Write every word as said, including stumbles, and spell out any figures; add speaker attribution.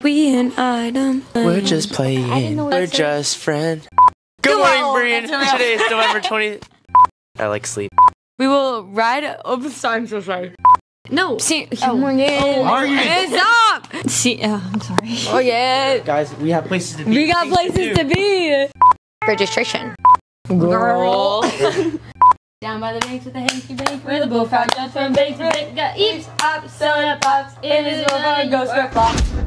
Speaker 1: we an item.
Speaker 2: We're just playing. We're just friends. Good morning, Berean. Today is November twentieth. I like sleep.
Speaker 1: We will ride. Oh, sorry, I'm so sorry. No. See,
Speaker 3: Oh,
Speaker 1: oh,
Speaker 2: are you?
Speaker 1: Stop. See, oh, I'm sorry. Oh yeah.
Speaker 2: Guys, we have places to be.
Speaker 1: We got places to, to be.
Speaker 3: Registration.
Speaker 1: Girl. Down by the banks with the hanky bank, where the bullfrog jumps from bank to bank. Got eeps, ops, soda pops, invisible fun, ghost flip flops.